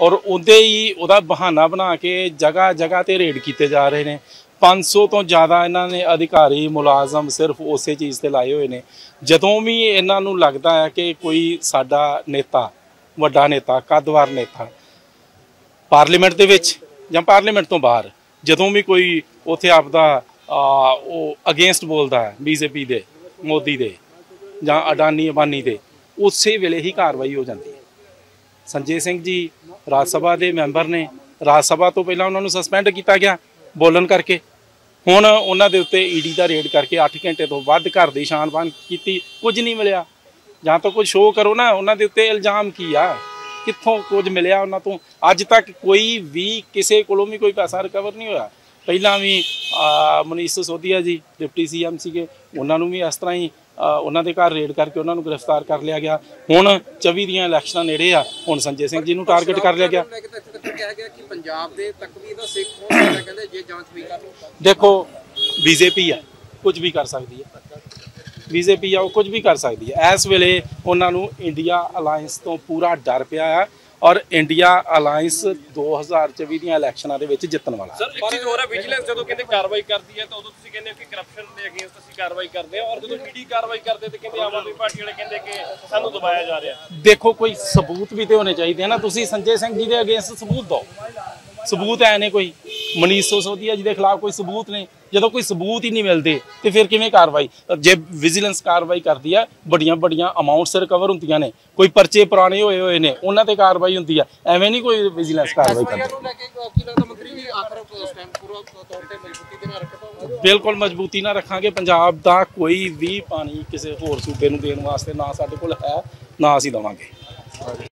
और ਉਹਦੇ ਹੀ ਉਹਦਾ ਬਹਾਨਾ ਬਣਾ ਕੇ ਜਗ੍ਹਾ ਜਗ੍ਹਾ ਤੇ ਰੇਡ ਕੀਤੇ ਜਾ ਰਹੇ ਨੇ। 500 ਤੋਂ ਜ਼ਿਆਦਾ ਇਹਨਾਂ ਨੇ ਅਧਿਕਾਰੀ ਮੁਲਾਜ਼ਮ ਸਿਰਫ ਉਸੇ ਚੀਜ਼ ਤੇ ਲਾਏ ਹੋਏ ਨੇ। ਜਦੋਂ ਵੀ ਇਹਨਾਂ ਨੂੰ ਲੱਗਦਾ ਹੈ ਕਿ ਕੋਈ ਸਾਡਾ ਨੇਤਾ ਵੱਡਾ ਨੇਤਾ ਕੱਦਵਾਰ ਨੇਤਾ ਪਾਰਲੀਮੈਂਟ ਦੇ ਵਿੱਚ ਜਾਂ ਪਾਰਲੀਮੈਂਟ ਤੋਂ ਬਾਹਰ ਜਦੋਂ ਵੀ ਕੋਈ ਉੱਥੇ ਆਪਦਾ ਉਹ ਅਗੇਂਸਟ ਬੋਲਦਾ ਹੈ ਬੀਜੇਪੀ ਦੇ ਮੋਦੀ ਦੇ ਜਾਂ ਅਡਾਨੀ ਅੰਬਾਨੀ ਦੇ ਉਸੇ ਵੇਲੇ ਹੀ ਕਾਰਵਾਈ ਹੋ ਜਾਂਦੀ ਹੈ। ਸੰਜੇ ਸਿੰਘ जी ਰਾਜ ਸਭਾ ਦੇ ਮੈਂਬਰ ਨੇ। ਰਾਜ ਸਭਾ ਤੋਂ ਪਹਿਲਾਂ ਉਹਨਾਂ ਨੂੰ ਸਸਪੈਂਡ ਕੀਤਾ ਗਿਆ ਬੋਲਣ ਕਰਕੇ। ਹੁਣ ਉਹਨਾਂ ਦੇ ਉੱਤੇ ਈਡੀ ਦਾ ਰੇਡ ਕਰਕੇ 8 ਘੰਟੇ ਤੋਂ ਵੱਧ ਘਰ ਦੀ ਛਾਣਬੀਣ ਕੀਤੀ, ਕੁਝ ਨਹੀਂ ਮਿਲਿਆ। ਜਾਂ ਤਾਂ ਕੁਝ ਸ਼ੋਅ ਕਰੋ ਨਾ ਉਹਨਾਂ ਦੇ ਉੱਤੇ ਇਲਜ਼ਾਮ ਕੀ ਆ, ਕਿੱਥੋਂ ਕੁਝ ਮਿਲਿਆ ਉਹਨਾਂ ਤੋਂ। ਅੱਜ ਤੱਕ ਕੋਈ ਵੀ ਕਿਸੇ ਕੋਲੋਂ ਵੀ ਕੋਈ ਪੈਸਾ ਰਿਕਵਰ ਨਹੀਂ ਹੋਇਆ। ਪਹਿਲਾਂ ਵੀ ਮਨੀਸ਼ ਸਿਸੋਦੀਆ ਜੀ ਡਿਪਟੀ ਸੀਐਮ ਸੀਗੇ, ਉਹਨਾਂ ਨੂੰ ਵੀ ਇਸ ਤਰ੍ਹਾਂ ਹੀ ਉਹਨਾਂ ਦੇ ਘਰ ਰੇਡ ਕਰਕੇ ਉਹਨਾਂ ਨੂੰ ਗ੍ਰਿਫਤਾਰ ਕਰ ਲਿਆ ਗਿਆ। ਹੁਣ 24 ਦੀਆਂ ਇਲੈਕਸ਼ਨਾਂ ਨੇੜੇ ਆ, ਹੁਣ ਸੰਜੇ ਸਿੰਘ ਜੀ ਨੂੰ ਟਾਰਗੇਟ ਕਰ ਲਿਆ ਗਿਆ। ਦੇਖੋ ਬੀਜੇਪੀ ਆ, ਕੁਝ ਵੀ ਕਰ ਸਕਦੀ ਹੈ। ਬੀਜੇਪੀ ਆ ਉਹ ਕੁਝ ਵੀ ਕਰ ਸਕਦੀ ਹੈ। ਇਸ ਵੇਲੇ ਉਹਨਾਂ ਨੂੰ ਇੰਡੀਆ ਅਲਾਇੰਸ ਤੋਂ ਪੂਰਾ ਡਰ ਪਿਆ ਆ ਔਰ ਇੰਡੀਆ ਅਲਾਇੰਸ 2024 ਦੀਆਂ ਇਲੈਕਸ਼ਨਾਂ ਦੇ ਵਿੱਚ ਜਿੱਤਣ ਵਾਲਾ। ਸਰ ਇੱਕ ਚੀਜ਼ ਹੋਰ ਹੈ, ਵਿਜੀਲੈਂਸ ਜਦੋਂ ਕਹਿੰਦੇ ਕਾਰਵਾਈ ਕਰਦੀ ਹੈ ਤਾਂ ਉਦੋਂ ਤੁਸੀਂ ਕਹਿੰਦੇ ਹੋ ਕਿ ਕਰਪਸ਼ਨ ਦੇ ਅਗੇਂਸਟ ਅਸੀਂ ਕਾਰਵਾਈ ਕਰਦੇ ਹਾਂ, ਔਰ ਜਦੋਂ ਈਡੀ ਕਾਰਵਾਈ ਕਰਦੇ ਤੇ ਕਹਿੰਦੇ ਆਮ ਆਦਮੀ ਪਾਰਟੀ ਵਾਲੇ ਕਹਿੰਦੇ ਕਿ ਸਾਨੂੰ ਦਬਾਇਆ ਜਾ ਰਿਹਾ। ਦੇਖੋ ਕੋਈ ਸਬੂਤ ਵੀ ਤੇ ਹੋਣੇ ਚਾਹੀਦੇ ਨਾ। ਤੁਸੀਂ ਸੰਜੇ ਸਿੰਘ ਜੀ ਦੇ ਅਗੇਂਸਟ ਸਬੂਤ ਦਿਓ। ਸਬੂਤ ਹੈ ਨੇ ਕੋਈ? ਮਨੀਸ਼ ਸਿਸੋਦੀਆ ਜੀ ਦੇ ਖਿਲਾਫ ਕੋਈ ਸਬੂਤ ਨਹੀਂ। ਜਦੋਂ ਕੋਈ ਸਬੂਤ ਹੀ ਨਹੀਂ ਮਿਲਦੇ ਤੇ ਫਿਰ ਕਿਵੇਂ ਕਾਰਵਾਈ? ਜੇ ਵਿਜੀਲੈਂਸ ਕਾਰਵਾਈ ਕਰਦੀ ਆ, ਵੱਡੀਆਂ ਵੱਡੀਆਂ ਅਮਾਉਂਟਸ ਰਿਕਵਰ ਹੁੰਦੀਆਂ ਨੇ, ਕੋਈ ਪਰਚੇ ਪੁਰਾਣੇ ਹੋਏ ਨੇ ਉਹਨਾਂ ਤੇ ਕਾਰਵਾਈ ਹੁੰਦੀ ਆ। ਐਵੇਂ ਨਹੀਂ ਕੋਈ ਵਿਜੀਲੈਂਸ ਕਾਰਵਾਈ ਕਰਦੀ। ਬਿਲਕੁਲ ਮਜ਼ਬੂਤੀ ਨਾਲ ਰੱਖਾਂਗੇ। ਪੰਜਾਬ ਦਾ ਕੋਈ ਵੀ ਪਾਣੀ ਕਿਸੇ ਹੋਰ ਸੂਬੇ ਨੂੰ ਦੇਣ ਵਾਸਤੇ ਨਾ ਸਾਡੇ ਕੋਲ ਹੈ, ਨਾ ਅਸੀਂ ਦੇਵਾਂਗੇ।